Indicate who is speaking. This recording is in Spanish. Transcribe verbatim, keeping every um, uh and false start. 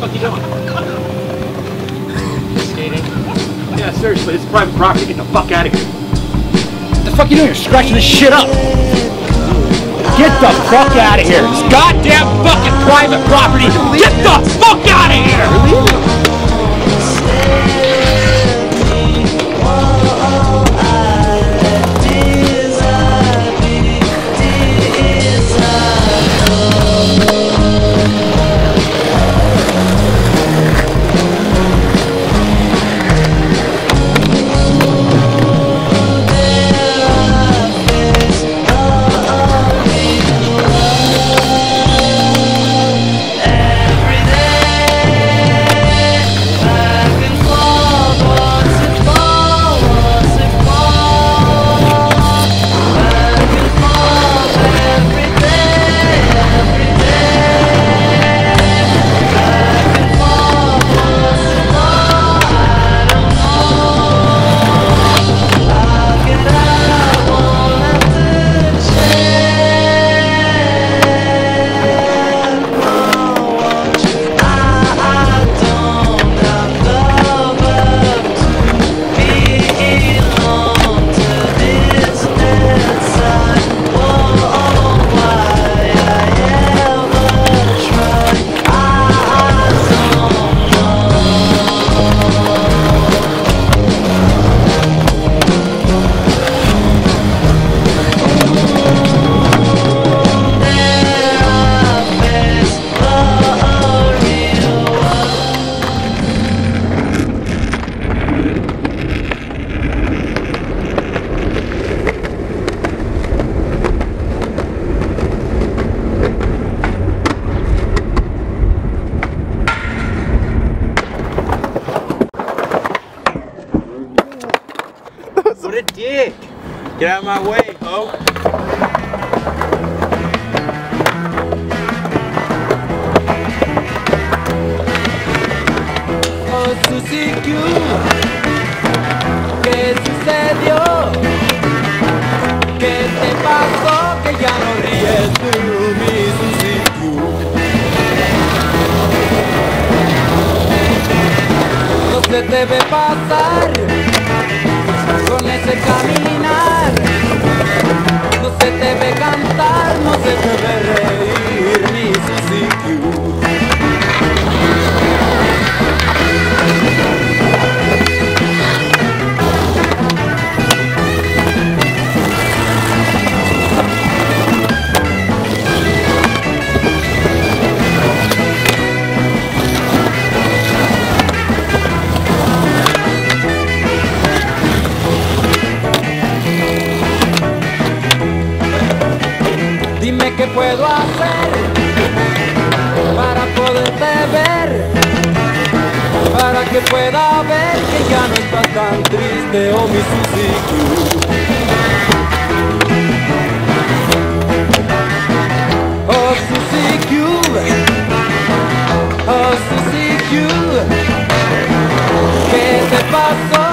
Speaker 1: What the fuck you doing? Skating? Yeah, seriously, it's private property. Get the fuck out of here. What the fuck you doing? You're scratching this shit up. Get the fuck out of here. It's goddamn fucking private property. Get the fuck out of here.
Speaker 2: What a dick! Get out of my way, ho!
Speaker 3: Oh, Susie Q, ¿qué sucedió? ¿Qué te pasó? Que ya no ríes tú, mi Susie Q. No se te ve pasar con ese caminar, no se te ve cantar, no se te ve reír, mi Susie Q. Dime qué puedo hacer para poderte ver, para que pueda ver que ya no estás tan triste, oh mi Susie Q. Oh Susie Q, oh Susie Q, ¿qué te pasó?